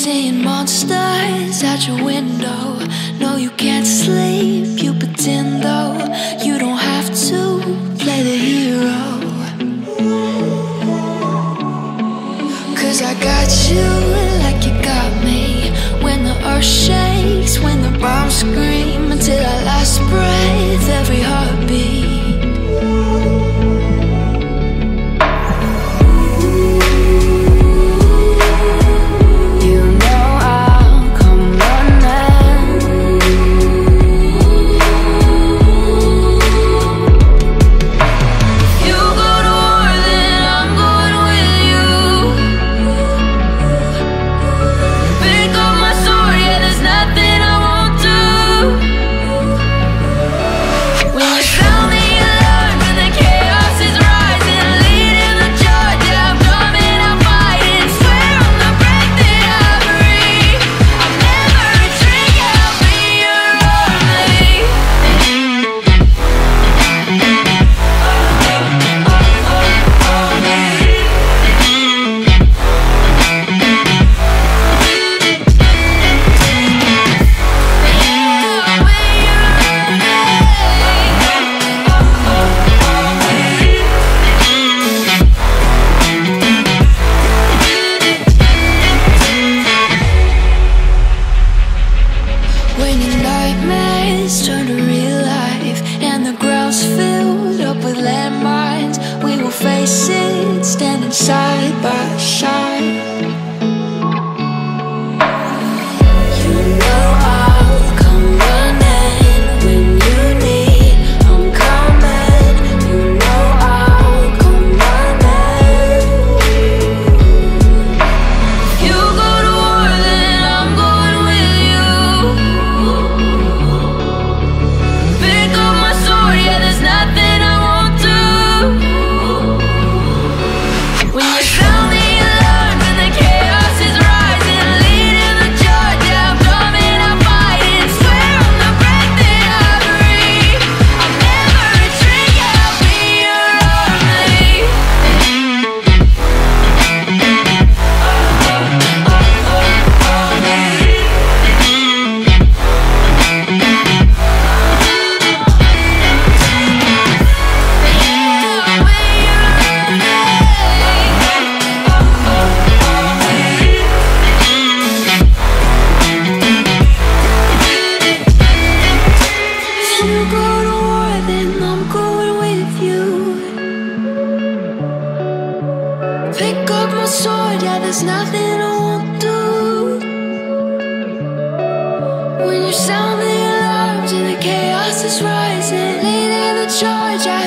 Seeing monsters at your window. No, you can't sleep, you pretend though. You don't have to play the hero, 'cause I got you like you got me. When the earth shakes, when the bombs scream, until our last breath, every heartbeat. Turn to real life and the ground's filled up with landmines. We will face it, standing side by side. You know I'll come running when you need. I'm coming. You know I'll come running. If you go to war, then I'm going with you. There's nothing I won't do. When you sound the alarm and the chaos is rising, leading the charge, yeah, I'm coming, I'm fighting. Swear on the breath that I breathe, I'll never retreat, yeah, I'll be your army. Pick up my sword, yeah, there's nothing I won't do. When you sound the alarms and the chaos is rising, leading the charge, I